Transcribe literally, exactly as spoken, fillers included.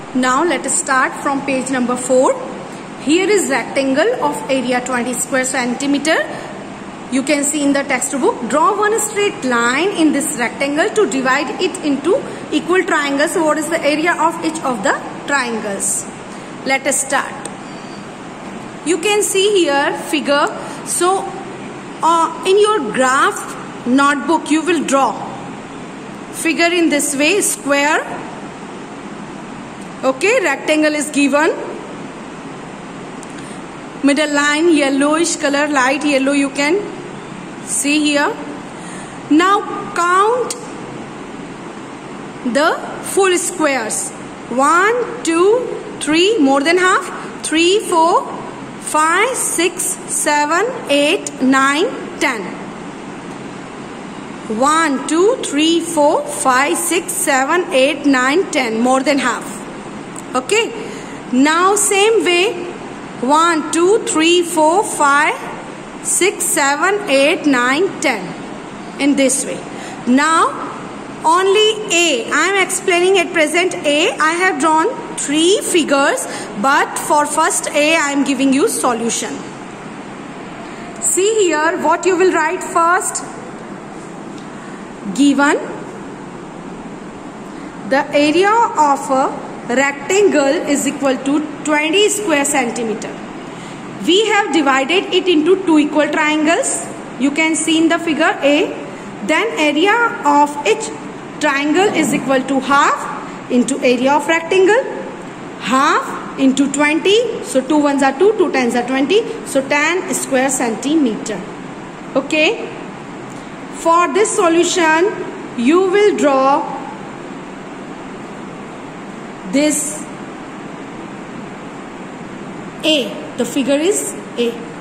Now let us start from page number four. Here is rectangle of area twenty square centimeter. You can see in the textbook. Draw one straight line in this rectangle to divide it into equal triangles. So what is the area of each of the triangles? Let us start. You can see here figure. So uh, in your graph notebook you will draw figure in this way, square. Okay, rectangle is given. Middle line yellowish color, light yellow you can see here. Now count the full squares. One, two, three, more than half. Three, four, five, six, seven, eight, nine, ten. One, two, three, four, five, six, seven, eight, nine, ten. More than half. Okay. Now same way. One, two, three, four, five, six, seven, eight, nine, ten. In this way. Now only A. I am explaining at present A. I have drawn three figures, but for first A I am giving you solution. See here what you will write first. Given the area of a rectangle is equal to twenty square centimeter. We have divided it into two equal triangles. You can see in the figure A. Then area of each triangle is equal to half into area of rectangle. Half into twenty. So two ones are two, two tens are twenty. So ten square centimeter. Okay. For this solution, you will draw this A. The figure is A.